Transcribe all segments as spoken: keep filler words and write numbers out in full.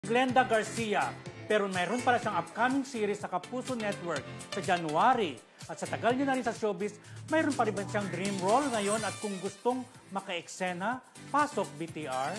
Glenda Garcia, pero mayroon pala siyang upcoming series sa Kapuso Network sa January. At sa tagal niya na rin sa showbiz, mayroon pa rin ba siyang dream role ngayon at kung gustong maka-eksena, pasok B T R?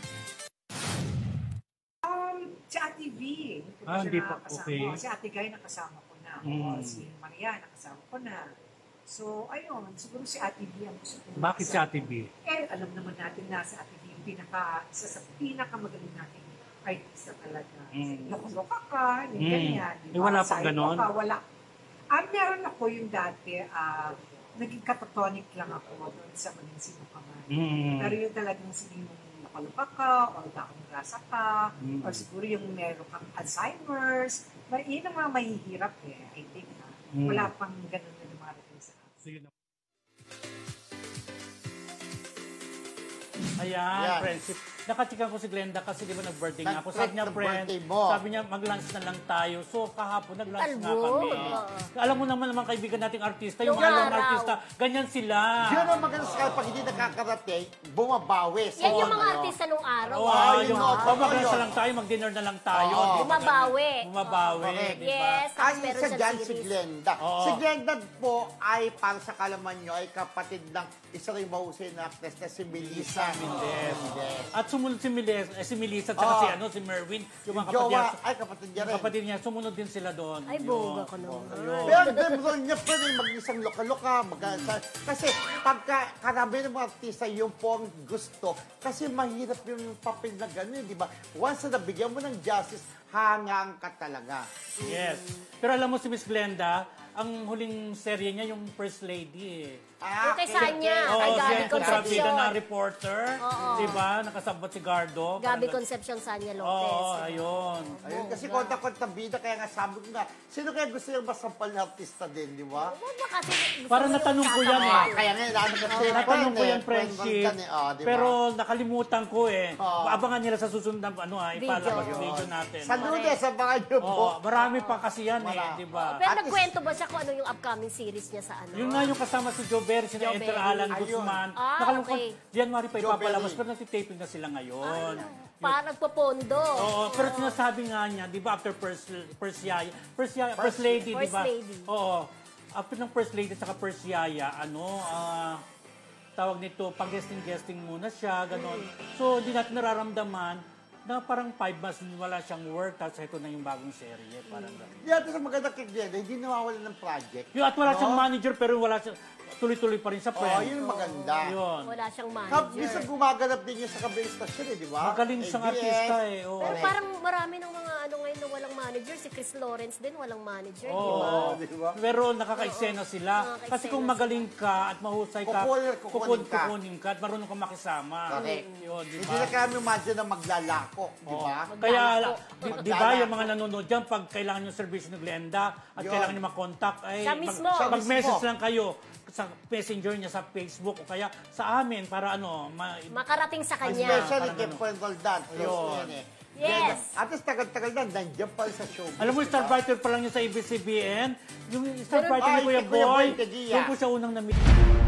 Um, si Ate V, hindi Ah, hindi pa, nakakasama. okay. Si Ate Guy nakasama ko na. Mm. O, si Maria nakasama ko na. So, ayun, siguro si Ate V ang gusto ko. Bakit si Ate B? Eh, alam naman natin na si Ate V yung pinaka, isa sa pinakamagaling natin artista talaga. Mm. Loko-loka ka, yung Mm. ganyan. Eh, wala pang Psycho ganon? ka, wala. Ah, meron ako yung dati, ah, naging catatonic lang ako doon sa maging sino ka man. Mm. Pero yung talagang sige mong nakaluka ka, o daong grasa ka, Mm. or siguro yung meron kang Alzheimer's, ma- yun ang mga mahihirap eh, I think. Ha? Mm. Wala pang ganun na lumarating sa akin. Sige na. Ayan, Ayan. friendship. Nakatikan ko si Glenda kasi di ba nag-birthday nga ako. Sabi Nag-treat niya, ng friend, birthday mo. sabi niya, mag-lunch na lang tayo. So, kahapon, nag-lunch nga Album, kami. oo. Alam mo naman naman kaibigan nating artista, yung Yung halong araw. artista, ganyan sila. Yun ang maganda sa kanya, pag hindi nakakarating, bumabawi. So, Yan yung mga ano, artista nung araw. Oo, ah. ah, yun, yung, oo, oh, mag-lunch yun. na lang tayo, mag-dinner na lang tayo. Oo. di ba? Bumabawi. Bumabawi, Correct. di ba? Yes, tapos Ang meron isa siyang dyan si series. Glenda. Oo. Si Glenda po ay, para sa kalaman nyo, ay kapatid ng isa rin mahusay na actress na si Melissa Mendez. Mendez. At sumunod si Melissa, eh, si Melissa at saka Oo. si, ano, si Merwin, yung mga kapatid Jowa, niya. ay kapatid niya Yung rin. kapatid niya, sumunod din sila doon. Ay, Yun. boga ko naman. Ayun. Pero ang dream role niya pwede mag-isang loka-loka. Mag kasi pagka karami ng mga artista, yung po ang gusto. Kasi mahirap yung papel na gano'n, di ba? Once na nabigyan mo ng justice, hangang ka talaga. Yes. Pero alam mo si Miss Glenda, ang huling serye niya yung First Lady eh. Ah, Yung kay Sanya. Oo, Ay, Gabi siya yung kontrabida Concepcion. na reporter. Oo. Di ba? Nakasabot si Gardo. Gabi Parang- Concepcion, Sanya Oo, Lopez. ayun. Ayun, kasi konta-konta bida, kaya nga sabi ko nga, sino kaya gusto yung masampal na artista din, di ba? Huwag ba kasi gusto Parang mo yung natanong ko yan, tatapos? eh. Ah, kaya nga, inaano kasi yung Natanong ko friend, yan, eh, friendship. friend ka ni- oh, di ba? Pero nakalimutan ko eh. Oo. Abangan nila sa susunod na ano, ah, ipalabas Video. yung video natin. Sa lunes, sa mga nyo po. Oo, marami pa kasi yan eh, Wala. di ba? Pero At nagkwento ba siya kung ano yung upcoming series niya sa ano? Yun nga yung kasama si Joe Berry, sina Joe Enter Berry. Alan Ayun. Guzman. Ah, Nakalungkot, okay. January pa Joe ipapalabas, Berry. pero nagtitaping na sila ngayon. Parang nagpapondo. Oo, pero sinasabi nga niya, di ba, after First, first Yaya, First, Yaya, First Lady, di First ba? Lady. Oo. After ng First Lady at saka First Yaya, ano, ah, tawag nito, pag-guesting-guesting muna siya, ganon. So, hindi natin nararamdaman na parang five months wala siyang work, tapos ito na yung bagong serye, parang ganon. Di natin sa maganda kay Glenda, hindi nawawalan ng project. Yung at wala No? siyang manager, pero wala siya, tuloy-tuloy pa rin sa Oo, friend. yun yung maganda. Yun. Wala siyang Kab, manager. minsan gumaganap din yun sa kabilang stasyon eh, di ba? Magaling siyang A B S. artista eh. Oo. Pero parang marami ng mga ano ngayon na walang manager. Si Chris Lawrence din walang manager, di ba? Oo. Di ba? Pero nakaka-eksena sila. Nakaka-eksena Kasi kung magaling ka at mahusay ka, Kukunin- kukunin kukun- ka. kukunin ka at marunong ka makisama. Correct. Yun, di Hindi ba? na kami imagine na maglalako, di Oo. ba? Kaya, Maglalako. di, Maglalako. di ba, yung mga nanonood dyan, pag kailangan yung service ni Glenda at Yun. kailangan niyo makontak, ay Siya mismo. mag, Siya mag-message mismo. lang kayo sa messenger niya sa Facebook o kaya sa amin para ano, ma- Makarating sa kanya. Especially parang kay ganun. Friend Roldan. Close Ayun. na yan eh. Yes. At least tagal-tagal na, nandiyan pa rin sa show. Alam mo, star writer pa lang yun sa A B C B N. Yung star Pero- writer ni Ay, Kuya kay Kuya Boy, Boy Teguilla. doon ko siya unang na